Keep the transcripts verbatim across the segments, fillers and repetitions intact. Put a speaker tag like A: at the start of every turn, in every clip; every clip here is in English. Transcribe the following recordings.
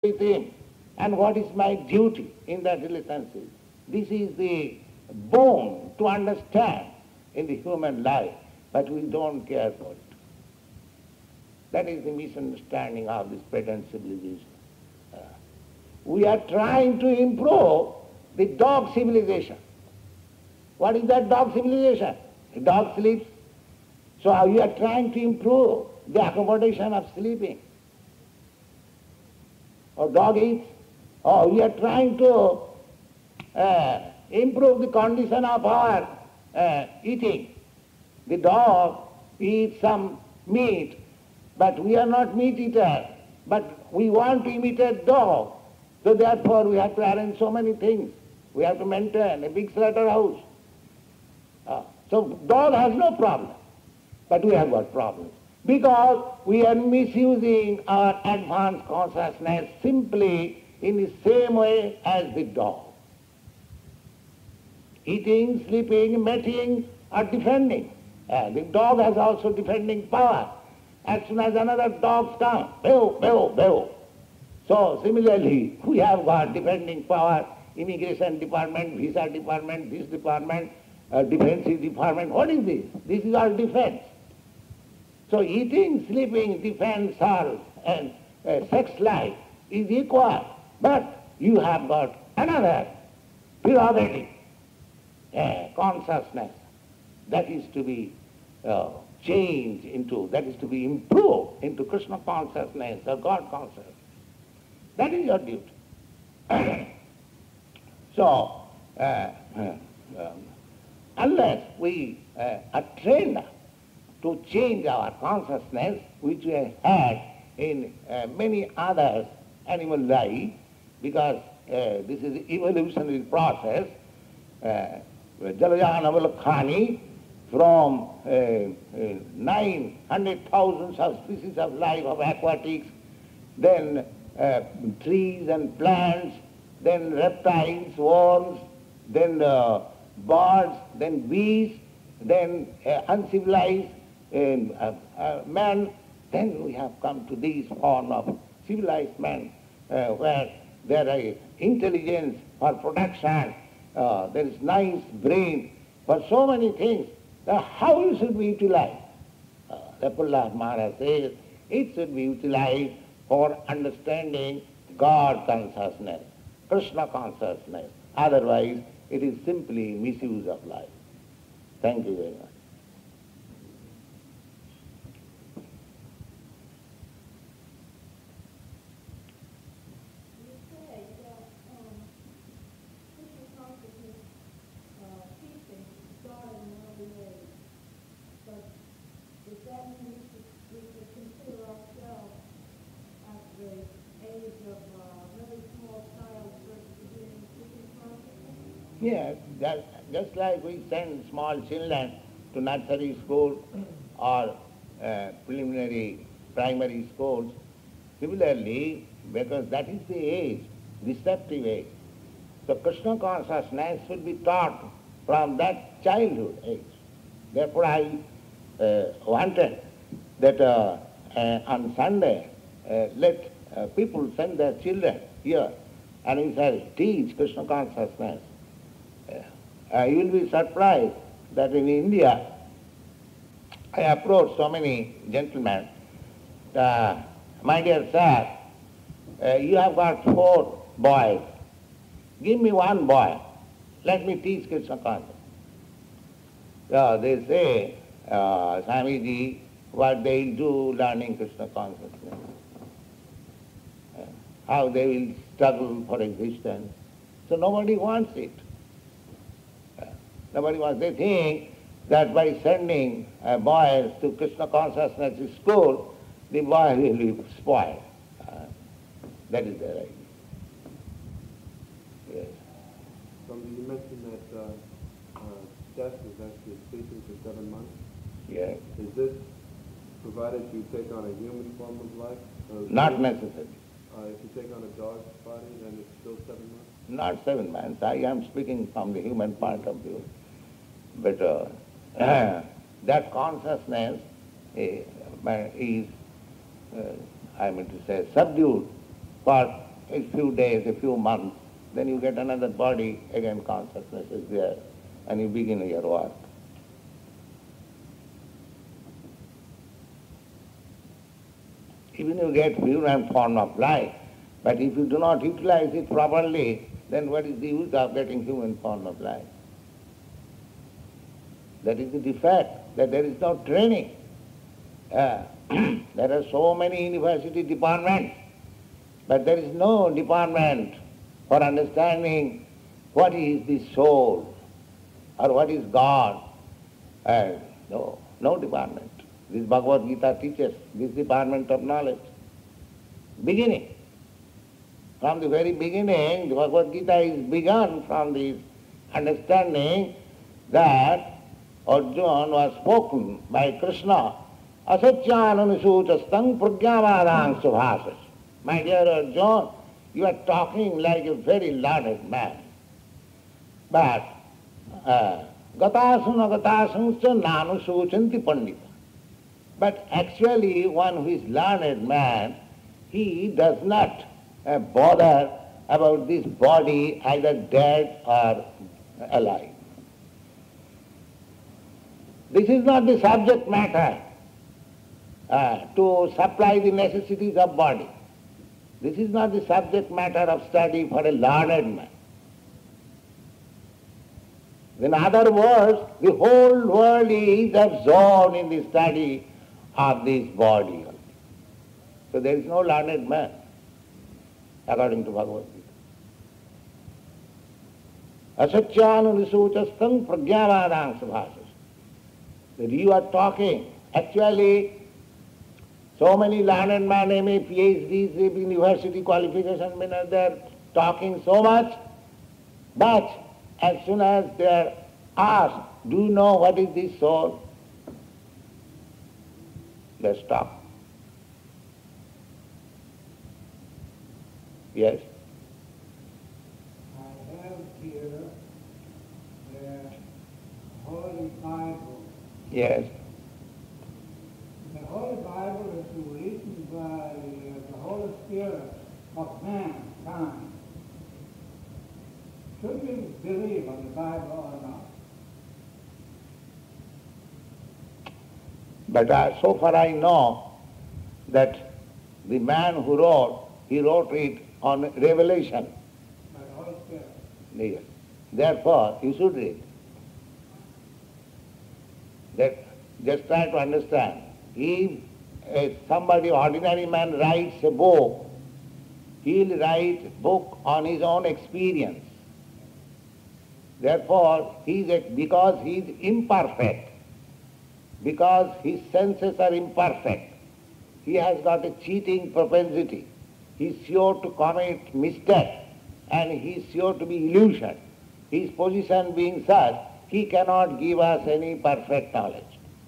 A: with him, and what is my duty in that relationship. This is the bone to understand in the human life, but we don't care for it. That is the misunderstanding of this present civilization. Uh, we are trying to improve the dog civilization. What is that dog civilization? The dog sleeps. So we are trying to improve the accommodation of sleeping. Or dog eats. Or we are trying to uh, improve the condition of our uh, eating. The dog eats some meat, but we are not meat eaters. But we want to imitate dog. So therefore we have to arrange so many things. We have to maintain a big slaughterhouse. Uh, so dog has no problem, but we have got problems. Because we are misusing our advanced consciousness simply in the same way as the dog. Eating, sleeping, mating, or defending. Uh, the dog has also defending power. As soon as another dog comes, bew, bew, bew. So similarly, we have got defending power, immigration department, visa department, this department, uh, defensive department. What is this? This is all defense. So eating, sleeping, defense, all, and uh, sex life is equal. But you have got another prerogative, uh, consciousness, that is to be uh, changed into, that is to be improved into Krishna consciousness or God consciousness. That is your duty. So, uh, uh, um, unless we uh, are trained to change our consciousness, which we have had in uh, many other animal life, because uh, this is the evolutionary process, uh, Jalajanavalakkhani, from uh, uh, nine hundred thousands of species of life of aquatics, then uh, trees and plants, then reptiles, worms, then uh, birds, then bees, then uh, uncivilized um, uh, uh, man, then we have come to this form of civilized man, uh, where there is intelligence for production, uh, there is nice brain for so many things. Now, how should we utilize? Uh, the Prahlad Maharaj says it should be utilized for understanding God consciousness, Krishna consciousness. Otherwise, it is simply misuse of life. Thank you very much. Yes, that, just like we send small children to nursery school or uh, preliminary primary schools, similarly, because that is the age, receptive age. So Krishna consciousness should be taught from that childhood age. Therefore I uh, wanted that uh, uh, on Sunday, uh, let uh, people send their children here and we shall teach Krishna consciousness. Uh, you will be surprised that in India, I approached so many gentlemen, uh, my dear sir, uh, you have got four boys, give me one boy, let me teach Krishna consciousness. So they say, uh, Swamiji, what they will do learning Krishna consciousness, uh, how they will struggle for existence. So nobody wants it. Nobody wants. They think that by sending uh, boys to Krishna consciousness school, the boy will be spoiled. Uh, that is their idea. Yes.
B: Swamiji, you mentioned that uh, uh, death is actually sleeping for seven months.
A: Yes.
B: Is this provided you take on a human form of life?
A: Not necessary.
B: Uh, if you take on a dog's body, then it's still seven months?
A: Not seven months. I am speaking from the human point of view. But uh, uh, that consciousness uh, is, uh, I mean to say, subdued for a few days, a few months, then you get another body, again consciousness is there, and you begin your work. Even you get human form of life, but if you do not utilize it properly, then what is the use of getting human form of life? That is the defect, that there is no training. Uh, there are so many university departments, but there is no department for understanding what is the soul or what is God. Uh, no, no department. This Bhagavad Gita teaches this department of knowledge. Beginning. From the very beginning, the Bhagavad Gita is begun from this understanding that Arjuna was spoken by Krishna, asatyananusutastang pragyavadang subhasas. My dear Arjuna, you are talking like a very learned man. But gatasuna gatasuncha nanusuchanti pandita. But actually one who is learned man, he does not uh, bother about this body either dead or alive. This is not the subject matter uh, to supply the necessities of body. This is not the subject matter of study for a learned man. In other words, the whole world is absorbed in the study of this body. So there is no learned man, according to Bhagavad Gita. Asatyananusutastang pragyavadang subhasas. That you are talking, actually, so many learned men, M A, P H Ds, university qualification, they are talking so much, but as soon as they are asked, do you know what is this soul? They stop. Yes?
C: I have here the Holy Bible.
A: Yes.
C: The Holy Bible is written by the Holy Spirit of mankind. Should we believe on the Bible or not?
A: But uh, so far I know that the man who wrote, he wrote it on revelation.
C: By the Holy Spirit.
A: Yes. Therefore, you should read. That just try to understand. If uh, somebody, ordinary man, writes a book, he'll write a book on his own experience. Therefore, he is a, because he is imperfect, because his senses are imperfect, he has got a cheating propensity. He is sure to commit mistake and he is sure to be illusion. His position being such, he cannot give us any perfect knowledge.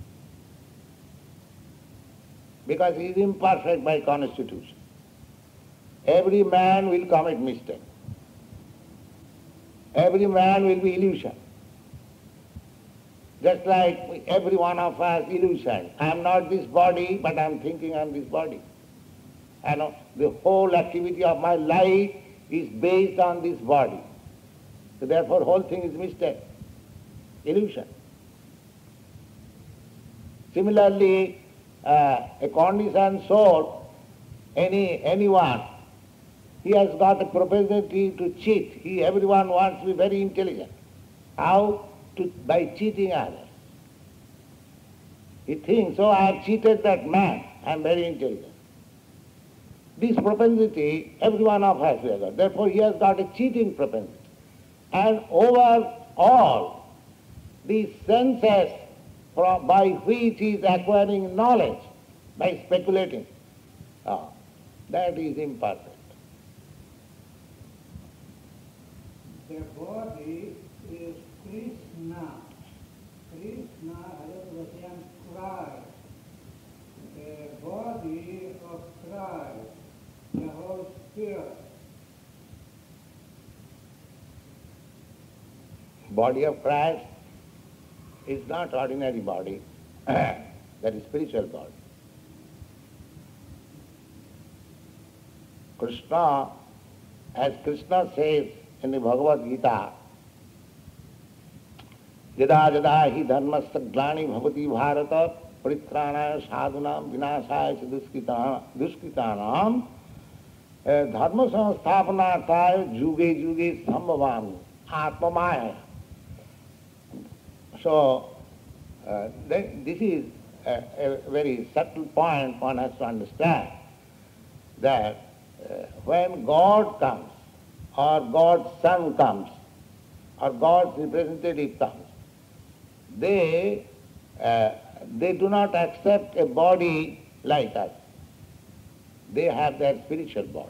A: Because he is imperfect by constitution. Every man will commit mistake. Every man will be illusion. Just like every one of us illusion. I am not this body, but I am thinking I am this body. And the whole activity of my life is based on this body. So therefore whole thing is mistake, illusion. Similarly, uh, a conditioned soul, any anyone, he has got a propensity to cheat. He, everyone wants to be very intelligent. How? To, by cheating others. He thinks, oh, I have cheated that man, I am very intelligent. This propensity, every one of us has got. Therefore, he has got a cheating propensity. And over all, these senses from, by which he is acquiring knowledge, by speculating, oh, that is imperfect.
C: The body is Krishna. Krishna, Hare Christ. The body of Christ, the Holy Spirit.
A: Body of Christ is not ordinary body, that is spiritual body. Krishna as Krishna says in the Bhagavad Gita, Yada yada hi dharmasya glani bhavati bharata paritrānaya sadhunam vināsāya duskritānam duskritānam dharma samsthapanarthāya juge juge sambhavami atmamaya. So, uh, this is a, a very subtle point one has to understand, that uh, when God comes, or God's Son comes, or God's representative comes, they, uh, they do not accept a body like us. They have their spiritual body.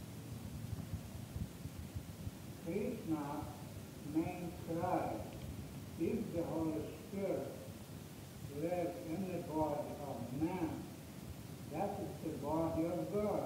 C: Krishna means Christ. If the Holy Spirit lives in the body of man, that is the body of God.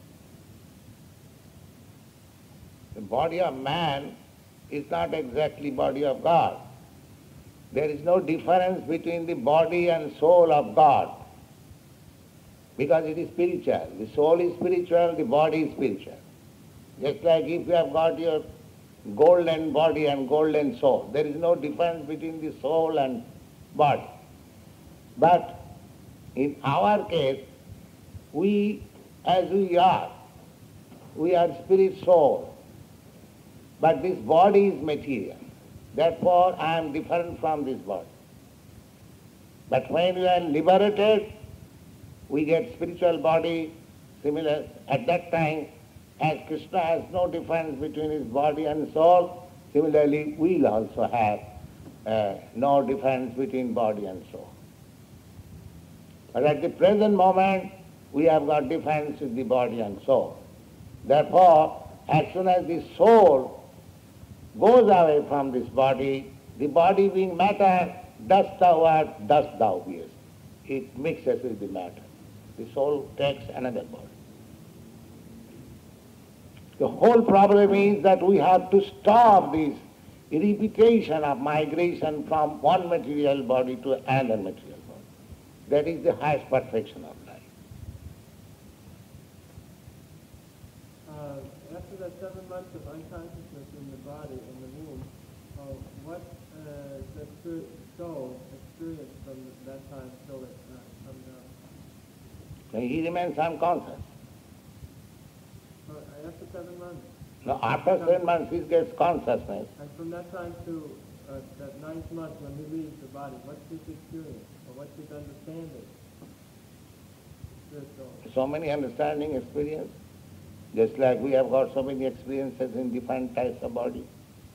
A: The body of man is not exactly body of God. There is no difference between the body and soul of God, because it is spiritual. The soul is spiritual, the body is spiritual. Just like if you have got your golden body and golden soul, there is no difference between the soul and body. But in our case, we, as we are, we are spirit soul, but this body is material. Therefore, I am different from this body. But when we are liberated, we get spiritual body similar. At that time, as Krishna has no difference between his body and soul, similarly we will also have uh, no difference between body and soul. But at the present moment, we have got difference with the body and soul. Therefore, as soon as the soul goes away from this body, the body being matter, dust thou art, dust thou beest. It mixes with the matter. The soul takes another body. The whole problem is that we have to stop this repetition of migration from one material body to another material body. That is the highest perfection of life.
B: Uh, after that seven months of unconsciousness in the body, in the womb, uh, what uh, the spirit soul experienced from that time till it uh, comes out?
A: So he remains unconscious.
B: Uh, after seven months?
A: Now, after seven months he gets consciousness.
B: And from that time to uh, that ninth month when he leaves the body, what's his experience, or what's his understanding? Spirit soul.
A: So many understanding experience, just like we have got so many experiences in different types of body.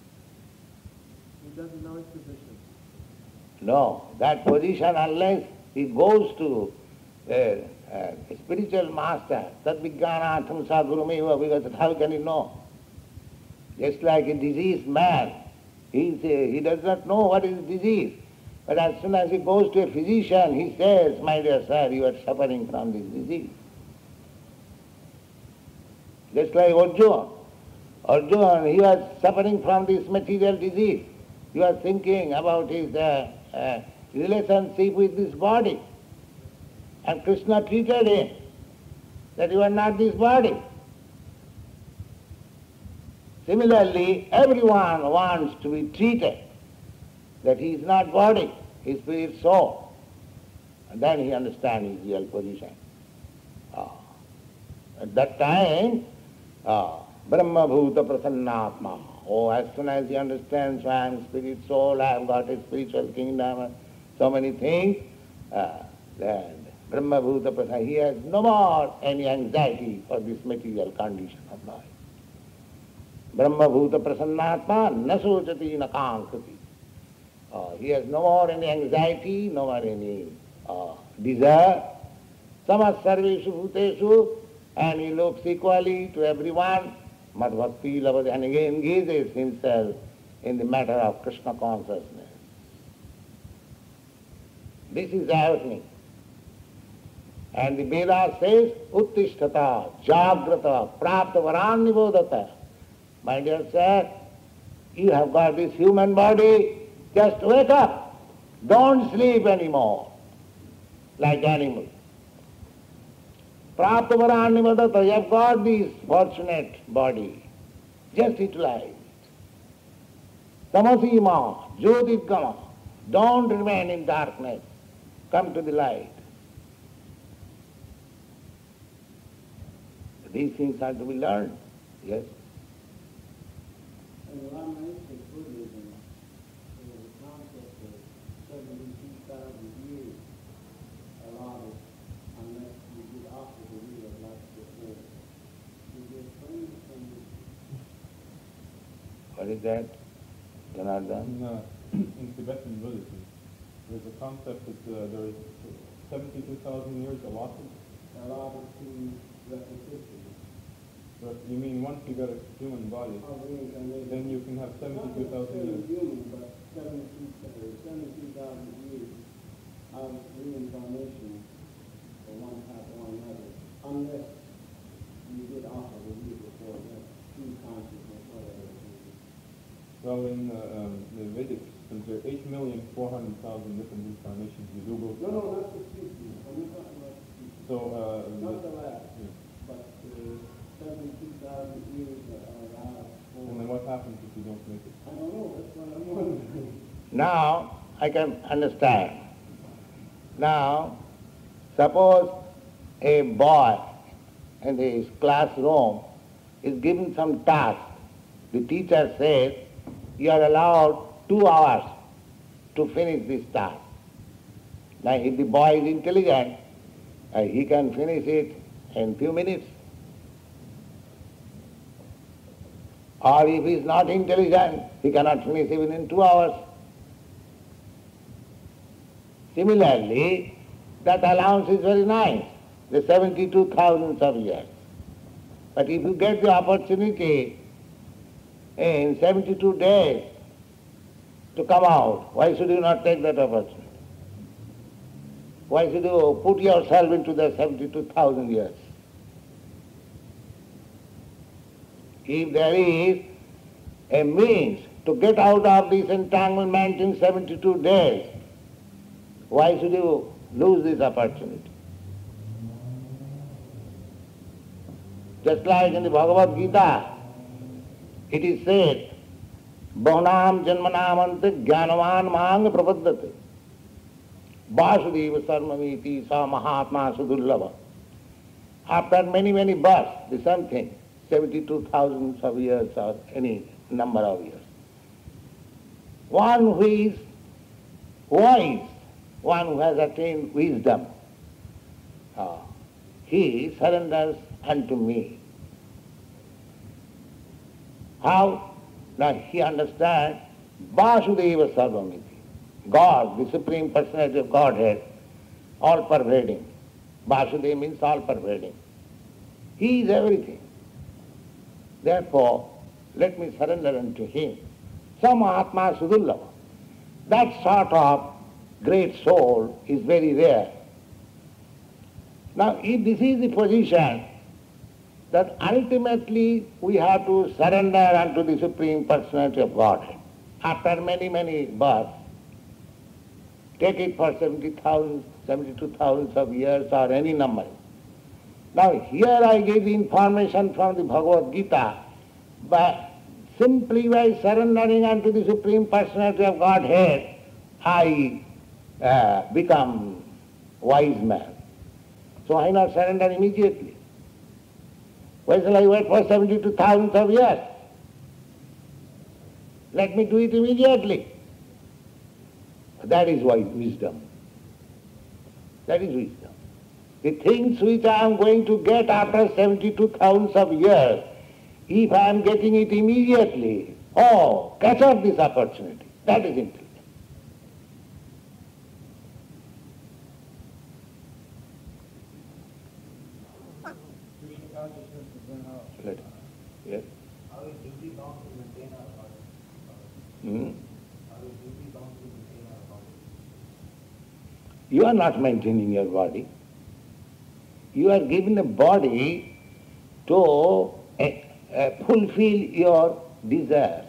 B: He doesn't know his position.
A: No, that position, unless he goes to a, a spiritual master, that vijnanatham sadgurumeva, because how can he know? Just like a diseased man, he, he does not know what is disease. But as soon as he goes to a physician, he says, my dear sir, you are suffering from this disease. Just like Arjuna. Arjuna, he was suffering from this material disease. He was thinking about his uh, uh, relationship with this body. And Krishna treated him that you are not this body. Similarly, everyone wants to be treated that he is not body, he is spirit soul. And then he understands his real position. Uh, at that time, uh, Brahma Bhuta Prasannatma. Oh, as soon as he understands I am spirit soul, I have got a spiritual kingdom, so many things, uh, then Brahma Bhuta Prasanna, he has no more any anxiety for this material condition of life. Brahma Bhuta Prasannatma na sochati na kankati. Uh, he has no more any anxiety, no more any uh, desire. Samas sarveshu bhuteshu, and he looks equally to everyone. Madhbhakti lavati, and he engages himself in the matter of Krishna consciousness. This is happening. And the Veda says, Uttishtata, Jagrata, Prapta Varannibodata. My dear sir, you have got this human body, just wake up. Don't sleep anymore like animals. Prapta Varannibodata, you have got this fortunate body. Just utilize it. Tamasi ma, jyotirgama. Don't remain in darkness. Come to the light. These things are to be learned. Yes.
B: In the Ramanujan Buddhism, there is a concept of seventy-two thousand years allotted unless you get off of the wheel of life before. You get friends from
A: What is that? Janardhan?
D: In, uh, in Tibetan Buddhism, there's a concept that uh, there is seventy-two thousand years allotted.
B: allotted to repetition
D: But you mean once you get a human body,
B: of reincarnation.
D: then you can have seventy-two thousand
B: Not
D: years?
B: necessarily human, but seventy-two, seventy-two thousand years of reincarnation for one type or another, unless you get off of the wheel before that, true consciousness, whatever it is.
D: Well, in uh, um, the Vedic systems, there are eight million four hundred thousand different incarnations. You do go
B: No, no, not the future. I'm not talking about the future.
D: So, uh,
B: Not
D: the-
B: the last,
D: yeah.
B: but uh, seventy-two thousand years are allowed for.
D: And then what happens if you don't make it?
B: I don't know, that's what I'm wondering.
A: Now I can understand. Now, suppose a boy in his classroom is given some task. The teacher says, you are allowed two hours to finish this task. Now, if the boy is intelligent, uh, he can finish it in few minutes. Or if he is not intelligent, he cannot finish even in two hours. Similarly, that allowance is very nice, the seventy-two thousands of years. But if you get the opportunity in seventy-two days to come out, why should you not take that opportunity? Why should you put yourself into the seventy-two thousand years? If there is a means to get out of this entanglement in seventy-two days, why should you lose this opportunity? Just like in the Bhagavad Gita, it is said, Bahnam janmanamante jnanavan mang prapaddate. Vasudeva sarmamiti sa mahatma sudullava. After many, many births, the same thing, seventy-two thousands of years or any number of years. One who is wise, one who has attained wisdom, uh, he surrenders unto me. How? Now he understands Vasudeva Sarvamiti. God, the Supreme Personality of Godhead, all-pervading. Vasudeva means all-pervading. He is everything. Therefore, let me surrender unto him. Samahatma Sudullava. That sort of great soul is very rare. Now, if this is the position, that ultimately we have to surrender unto the Supreme Personality of Godhead. After many, many births, take it for seventy thousand, seventy-two thousand of years or any number. Now here I give the information from the Bhagavad Gita, but simply by surrendering unto the Supreme Personality of Godhead, I uh, become wise man. So why not surrender immediately? Why shall I wait for seventy-two thousand of years? Let me do it immediately. That is wise wisdom. That is wisdom. The things which I am going to get after seventy-two thousand of years, if I am getting it immediately, oh, catch up this opportunity. That is intelligence.
B: Krishna consciousness is in our
A: Let- Yes?
E: How is duty bound to maintain our body?
A: Hmm?
E: How is duty bound to maintain our body?
A: You are not maintaining your body. You are given a body to uh, uh, fulfill your desires.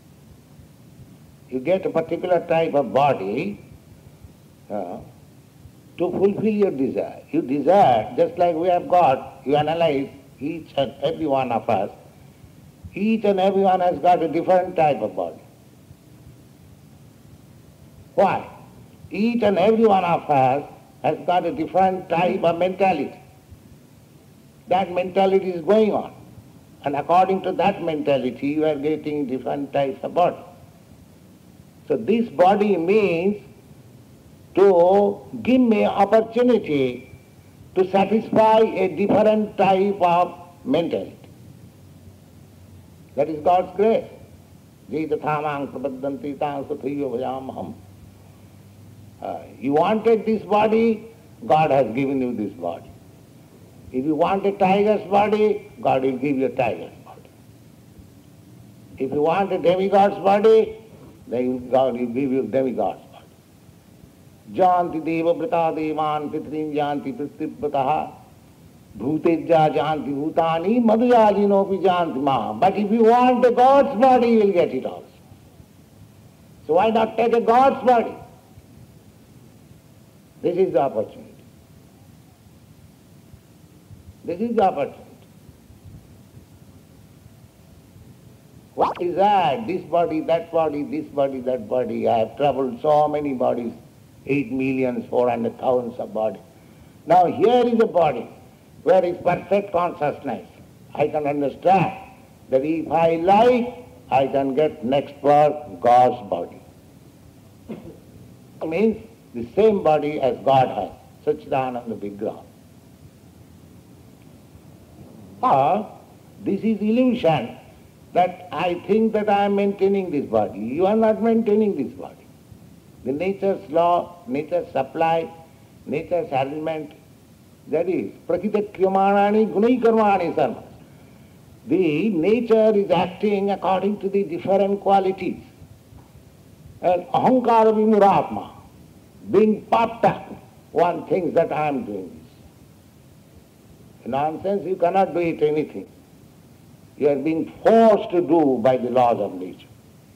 A: You get a particular type of body uh, to fulfill your desire. You desire, just like we have got, you analyze each and every one of us, Each and everyone has got a different type of body. Why? Each and every one of us has got a different type of mentality. That mentality is going on. And according to that mentality, you are getting different types of body. So this body means to give me opportunity to satisfy a different type of mentality. That is God's grace. Jaitathamang prabaddanti tang sathaiva bhajamaham. Uh, you wanted this body, God has given you this body. If you want a tiger's body, God will give you a tiger's body. If you want a demigod's body, then God will give you a demigod's body. Janti deva brata devan pitrin janti pritipataha bhutejja janti bhutani madhyajinopi janti maha. But if you want a God's body, you will get it also. So why not take a God's body? This is the opportunity. This is the opportunity. What is that? This body, that body, this body, that body. I have traveled so many bodies, eight millions, four hundred thousands of bodies. Now here is a body where is perfect consciousness. I can understand that if I like, I can get next birth God's body. It means the same body as God has, Satchidananda Vigraha. Or this is illusion that I think that I am maintaining this body. You are not maintaining this body. The nature's law, nature's supply, nature's arrangement, that is prakriti kriyamanani gunai karmani sarva. The nature is acting according to the different qualities. And ahankara vimuratma, being puffed up, one thinks that I am doing this. Nonsense, you cannot do it anything. You are being forced to do by the laws of nature.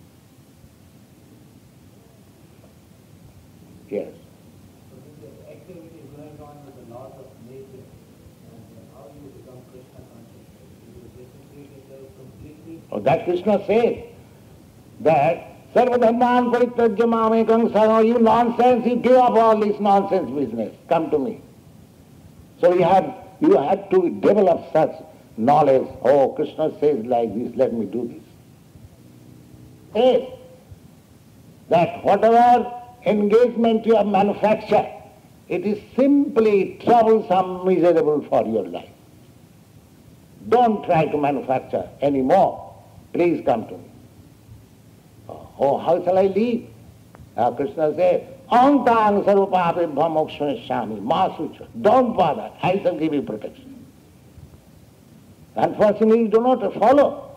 A: Yes.
E: So this activity is going on with the laws of nature, and how you become Krishna conscious? You disassociate yourself completely.
A: Oh, that Krishna said that sarvadhamman parityajya mamekam saranam. You nonsense, you give up all this nonsense business. Come to me. So you have you have to develop such knowledge. Oh, Krishna says like this, let me do this. Yes. That whatever engagement you have manufactured, it is simply troublesome, miserable for your life. Don't try to manufacture any more. Please come to me. Oh, how shall I live? Uh, Krishna says, Aham tang sarvapapebham mokshamishyami ma sucha. Don't bother, I shall give you protection. Unfortunately, you do not follow.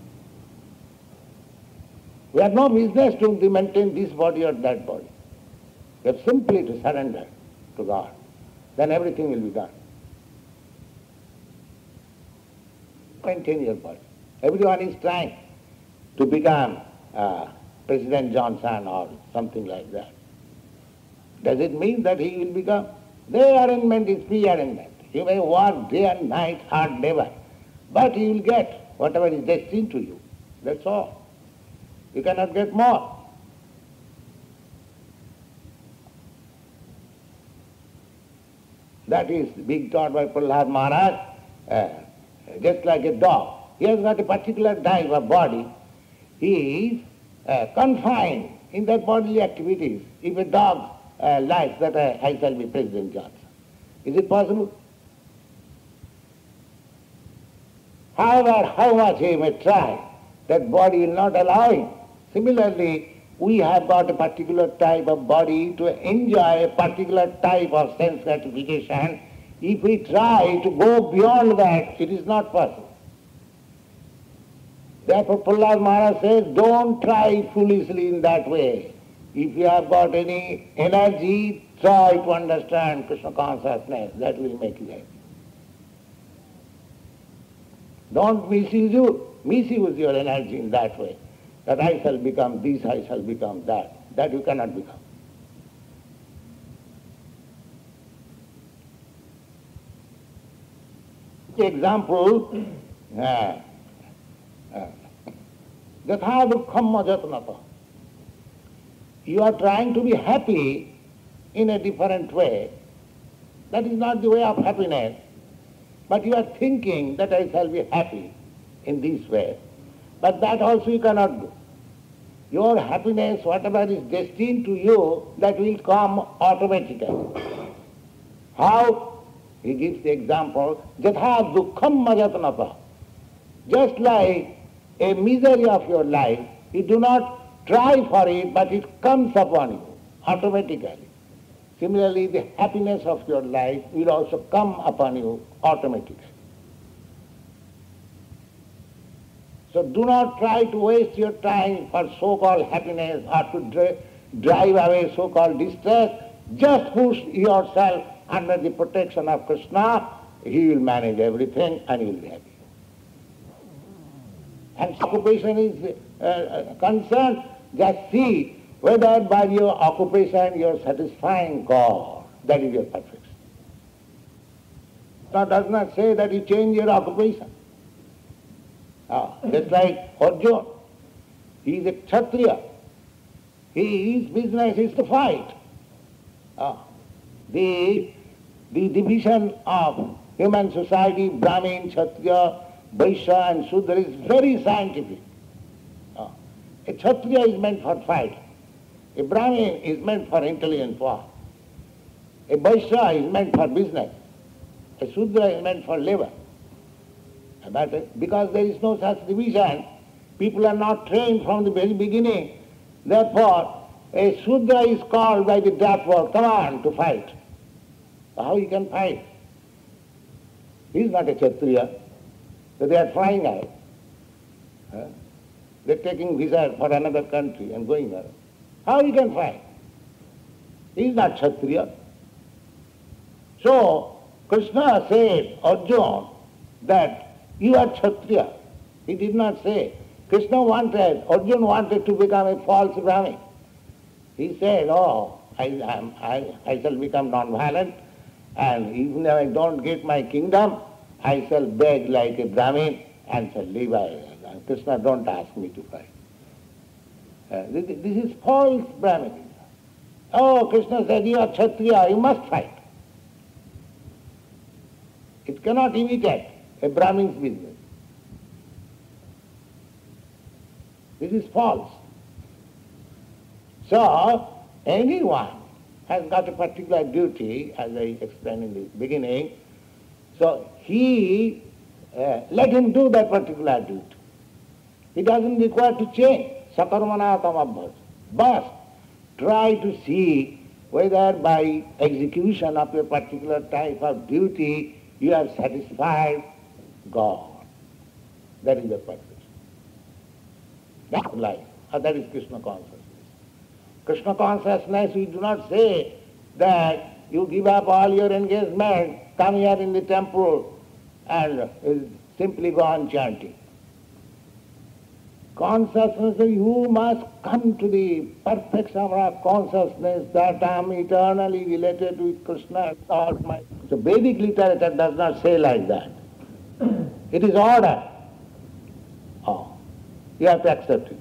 A: We have no business to maintain this body or that body. We have simply to surrender to God. Then everything will be done. Maintain your body. Everyone is trying to become uh, President Johnson or something like that. Does it mean that he will become? Their arrangement is free arrangement. You may work day and night, hard labor, but you will get whatever is destined to you. That's all. You cannot get more. That is being taught by Prahlad Maharaj, uh, just like a dog. He has got a particular type of body. He is uh, confined in that bodily activities. If a dog uh, likes that I, I shall be President Johnson, is it possible? However, how much he may try, that body will not allow him. Similarly, we have got a particular type of body to enjoy a particular type of sense gratification. If we try to go beyond that, it is not possible. Therefore, Prahlad Maharaj says, don't try foolishly in that way. If you have got any energy, try to understand Krishna consciousness. That will make you happy. Don't misuse you, misuse your energy in that way. That I shall become this, I shall become that. That you cannot become. Example, uh, uh, Yatha dukkham majatnata. You are trying to be happy in a different way. That is not the way of happiness. But you are thinking that I shall be happy in this way. But that also you cannot do. Your happiness, whatever is destined to you, that will come automatically. How? He gives the example, Jatha dukkham majatnata. Just like a misery of your life, you do not try for it, but it comes upon you automatically. Similarly, the happiness of your life will also come upon you automatically. So do not try to waste your time for so-called happiness or to dri- drive away so-called distress. Just push yourself under the protection of Krishna. He will manage everything and you will be happy. And occupation is uh, concerned, just see whether by your occupation you are satisfying God. That is your perfection. That does not say that you change your occupation. Ah, just like Arjuna, he is a Kshatriya. He, his business is to fight. Ah, the, the division of human society, Brahmin, Kshatriya, Vaishya and Shudra is very scientific. Ah, a Kshatriya is meant for fight. A Brahmin is meant for intelligent war. A Vaishya is meant for business. A Shudra is meant for labor. But because there is no such division, people are not trained from the very beginning. Therefore, a Shudra is called by the death word, come on, to fight. How he can fight? He is not a Kshatriya. So they are flying out. Huh? They are taking visa for another country and going there. How he can fight? He is not Kshatriya. So, Krishna said, Arjuna, that you are Kshatriya. He did not say. Krishna wanted, Arjuna wanted to become a false Brahmin. He said, oh, I, am, I, I shall become non-violent, and even if I don't get my kingdom, I shall beg like a Brahmin and shall live. And Krishna, don't ask me to fight. Uh, this, this is false Brahmin. Oh, Krishna said, you are Kshatriya, you must fight. It cannot imitate a Brahmin's business. This is false. So, anyone has got a particular duty, as I explained in the beginning, so he, uh, let him do that particular duty. He doesn't require to change. Sakarmana tamabhas. But try to see whether by execution of a particular type of duty you have satisfied God. That is the purpose. That's life. And that is Krishna consciousness. Krishna consciousness, we do not say that you give up all your engagement, come here in the temple and simply go on chanting. Consciousness, you must come to the perfection of consciousness that I am eternally related with Krishna. Almighty. So Vedic literature does not say like that. It is order. Oh, you have to accept it.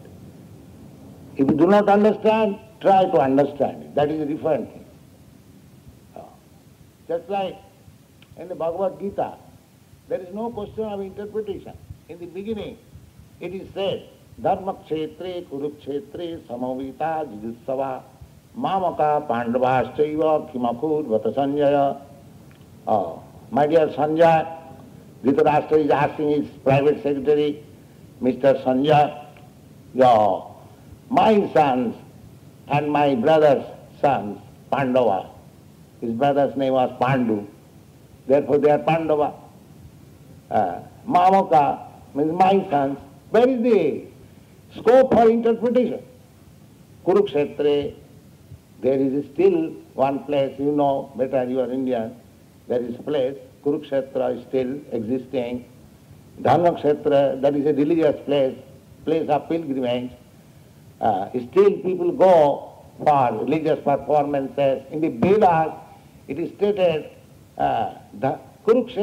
A: If you do not understand, try to understand it. That is a different thing. Oh. Just like in the Bhagavad Gita, there is no question of interpretation. In the beginning, it is said, Dharma kshetre kurukshetre samavita jijutsava mamaka pandavaschaiva kimakur vata sanjaya. Oh, my dear Sanjay, Dhritarashtra is asking his private secretary, Mister Sanjay, your, my sons and my brother's sons, Pandava, his brother's name was Pandu, therefore they are Pandava. Uh, Mamaka means my sons. Where is the scope for interpretation? Kurukshetra, there is still one place, you know better, you are Indian, there is a place, Kurukshetra is still existing. Dharmakshetra, that is a religious place, place of pilgrimage. Uh, still people go for religious performances. In the Vedas, it is stated, uh,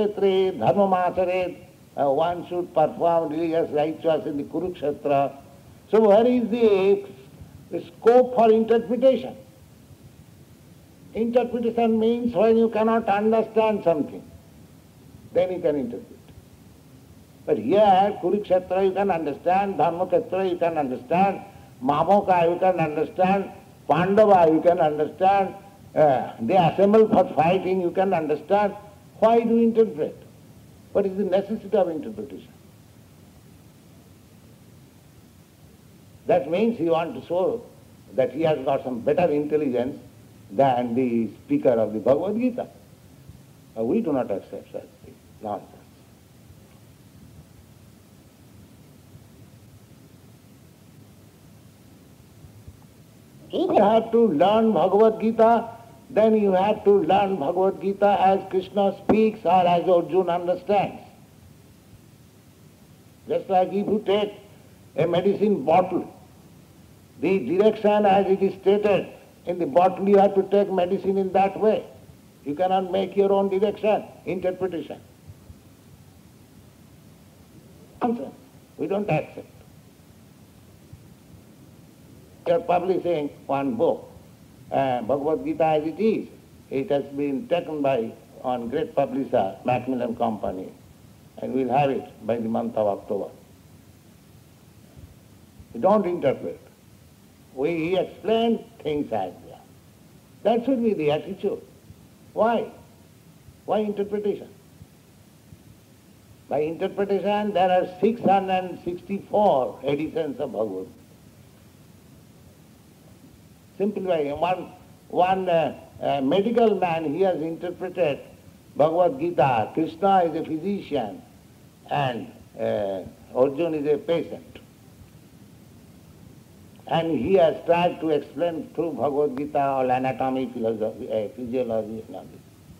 A: Kurukshetra, Dharmamachare, uh, one should perform religious rituals in the Kurukshetra. So where is the, the scope for interpretation? Interpretation means when you cannot understand something, then you can interpret. But here, Kurukshetra you can understand, Dharmakshetra you can understand, Mamoka you can understand, Pandava you can understand, uh, they assemble for fighting you can understand. Why do you interpret? What is the necessity of interpretation? That means he wants to show that he has got some better intelligence than the speaker of the Bhagavad Gita. Uh, we do not accept such things. Nonsense. If you have to learn Bhagavad Gita, then you have to learn Bhagavad Gita as Krishna speaks or as Arjuna understands. Just like if you take a medicine bottle, the direction as it is stated in the bottle, you have to take medicine in that way. You cannot make your own direction, interpretation. Nonsense. We don't accept. We are publishing one book, uh, Bhagavad Gita as it is. It has been taken by one great publisher, Macmillan Company, and we'll have it by the month of October. We don't interpret. We explain things as they are. That should be the attitude. Why? Why interpretation? By interpretation, there are six hundred sixty-four editions of Bhagavad Gita. Simply by one, one uh, uh, medical man, he has interpreted Bhagavad Gita. Krishna is a physician and uh, Arjuna is a patient. And he has tried to explain through Bhagavad Gita all anatomy, philosophy, uh, physiology and all this.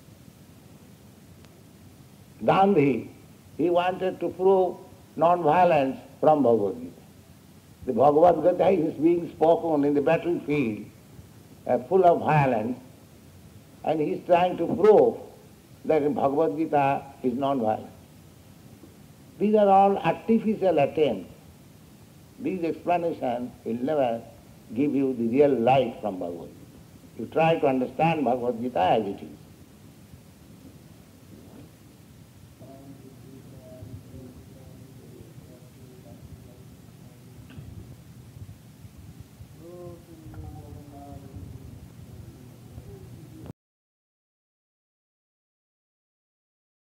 A: Gandhi, he wanted to prove non-violence from Bhagavad Gita. The Bhagavad Gita is being spoken in the battlefield, uh, full of violence, and he is trying to prove that Bhagavad Gita is non-violent. These are all artificial attempts. These explanations will never give you the real light from Bhagavad Gita. You try to understand Bhagavad Gita as it is.